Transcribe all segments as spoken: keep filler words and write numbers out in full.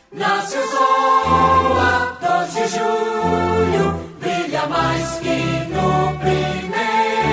Nasce o sol a dois de julho, brilha mais que no primeiro.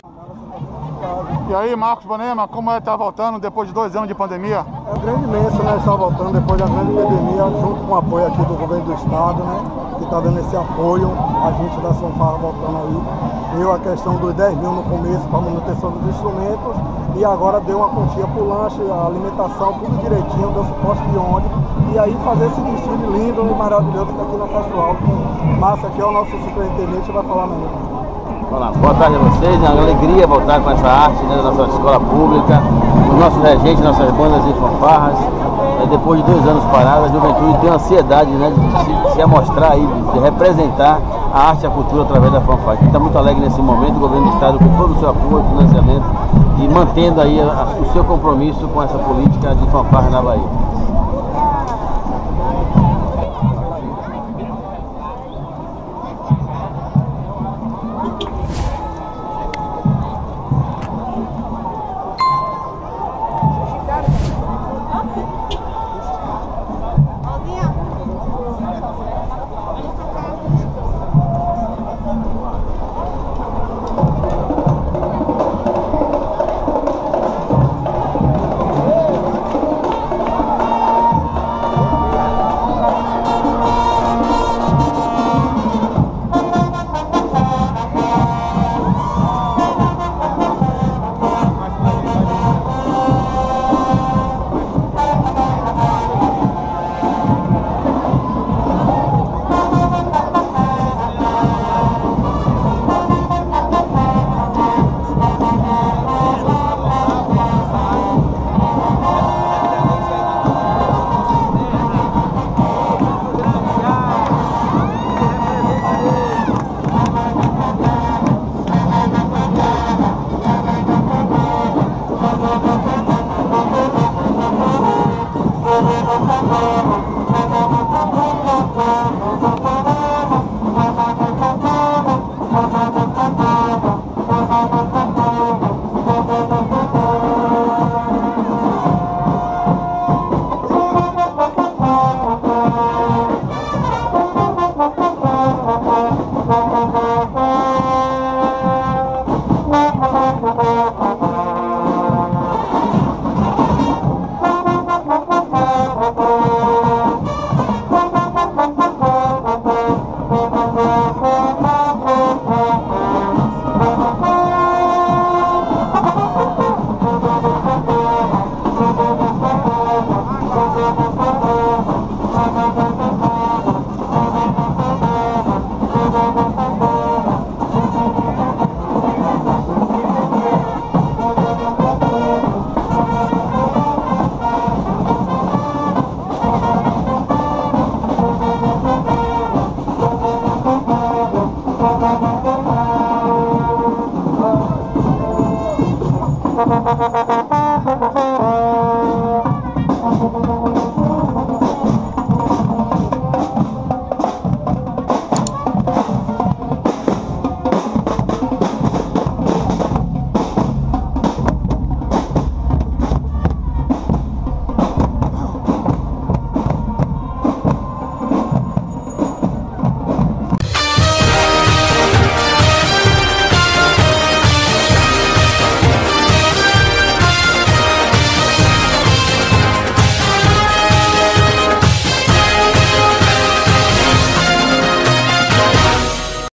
E aí, Marcos Bonema, como é estar voltando depois de dois anos de pandemia? É um grande imenso, né, estar voltando depois da grande pandemia, junto com o apoio aqui do governo do estado, né, que está dando esse apoio, a gente da Fanfarra voltando aí. Deu a questão dos dez mil no começo para a manutenção dos instrumentos e agora deu uma quantia para o lanche, a alimentação, tudo direitinho, deu suporte de ônibus. E aí fazer esse desfile lindo e maravilhoso que aqui na Castro Alto. Márcio aqui é o nosso superintendente, vai falar melhor. Olá, boa tarde a vocês, é uma alegria voltar com essa arte, né, da nossa escola pública, os nossos regentes, nossas bandas e fanfarras. É, depois de dois anos parados, a juventude tem ansiedade, né, de se, se amostrar aí, de representar a arte e a cultura através da fanfarra. A gente está muito alegre nesse momento, o governo do estado com todo o seu apoio, financiamento e mantendo aí a, a, o seu compromisso com essa política de fanfarra na Bahia. Thank you.